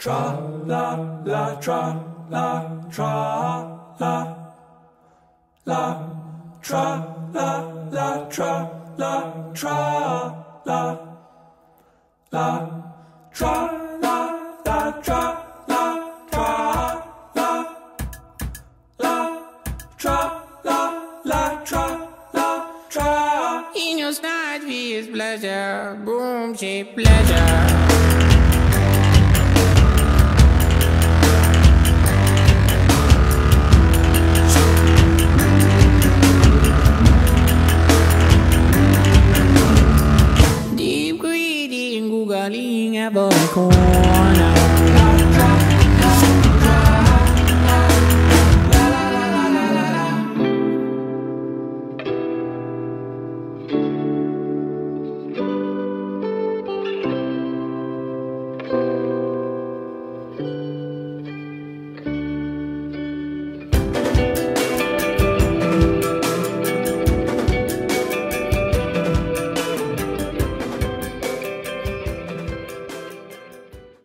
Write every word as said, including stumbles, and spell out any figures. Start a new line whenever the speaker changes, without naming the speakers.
Tra la la tra la tra la la tra la la tra la tra la la tra la la tra la tra la la tra la la tra la tra. In your snide is pleasure, boom, she pleasure.